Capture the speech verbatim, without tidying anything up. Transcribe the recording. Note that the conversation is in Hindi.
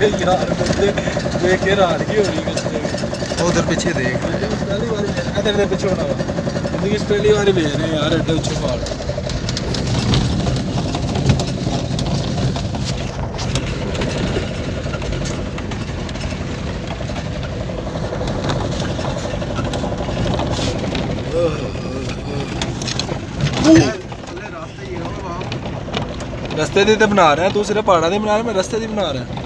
यार बंदे देख के हैरानगी हो रही है। उधर पीछे देख पहली बार इधर पीछे होना जिंदगी पहली बार ले रहे हैं यार एड्डे ऊंचे पहाड़। रस्ते दी ते बना रहा है तू, सिर्फ पहाड़ा दी बना रहा है, मैं रस्ते दी बना रहा है।